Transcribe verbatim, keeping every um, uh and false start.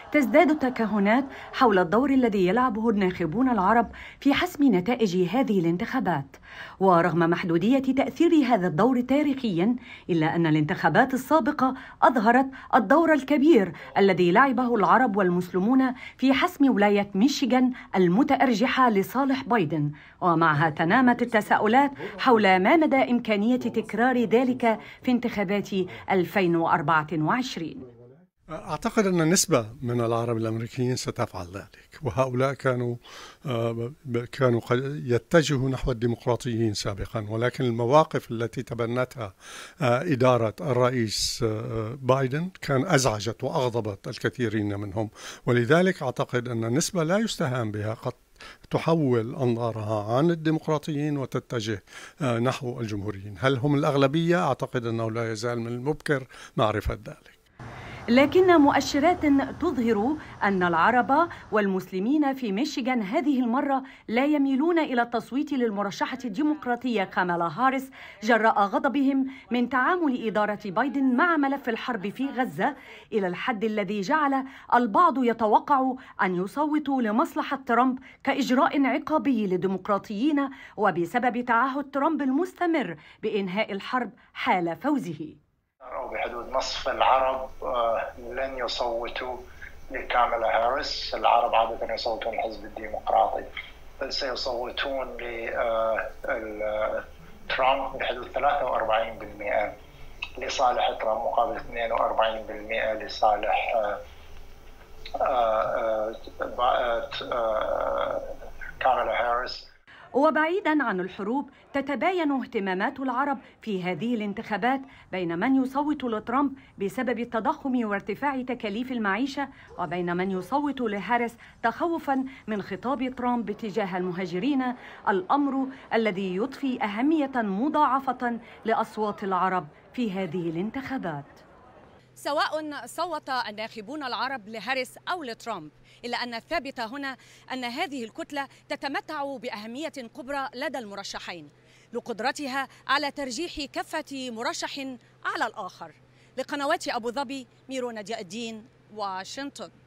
تزداد التكهنات حول الدور الذي يلعبه الناخبون العرب في حسم نتائج هذه الانتخابات. ورغم محدودية تأثير هذا الدور تاريخيا، إلا أن الانتخابات السابقة أظهرت الدور الكبير الذي لعبه العرب والمسلمون في حسم ولاية ميشيغان المتأرجحة لصالح بايدن، ومعها تنامت التساؤلات حول ما مدى إمكانية تكرار ذلك في انتخابات ألفين وأربعة وعشرين. أعتقد أن نسبة من العرب الأمريكيين ستفعل ذلك، وهؤلاء كانوا كانوا قد يتجهوا نحو الديمقراطيين سابقا، ولكن المواقف التي تبنتها إدارة الرئيس بايدن كان أزعجت وأغضبت الكثيرين منهم، ولذلك أعتقد أن النسبة لا يستهان بها، قد تحول أنظارها عن الديمقراطيين وتتجه نحو الجمهوريين. هل هم الأغلبية؟ أعتقد أنه لا يزال من المبكر معرفة ذلك. لكن مؤشرات تظهر أن العرب والمسلمين في ميشيغان هذه المرة لا يميلون إلى التصويت للمرشحة الديمقراطية كامالا هاريس جراء غضبهم من تعامل إدارة بايدن مع ملف الحرب في غزة، إلى الحد الذي جعل البعض يتوقع أن يصوتوا لمصلحة ترامب كإجراء عقابي للديمقراطيين، وبسبب تعهد ترامب المستمر بإنهاء الحرب حال فوزه. أو بحدود نصف العرب لن يصوتوا لكامالا هاريس. العرب عادة يصوتون للحزب الديمقراطي، بل سيصوتون لترامب بحدود ثلاثة وأربعين بالمئة لصالح ترامب مقابل اثنين وأربعين بالمئة لصالح كامالا هاريس. وبعيدا عن الحروب، تتباين اهتمامات العرب في هذه الانتخابات بين من يصوت لترامب بسبب التضخم وارتفاع تكاليف المعيشة، وبين من يصوت لهاريس تخوفا من خطاب ترامب تجاه المهاجرين، الأمر الذي يضفي أهمية مضاعفة لأصوات العرب في هذه الانتخابات. سواء صوت الناخبون العرب لهاريس أو لترامب، إلا أن الثابت هنا أن هذه الكتلة تتمتع بأهمية كبرى لدى المرشحين لقدرتها على ترجيح كفة مرشح على الآخر. لقنوات أبو ظبي، ميرو نجاء الدين، واشنطن.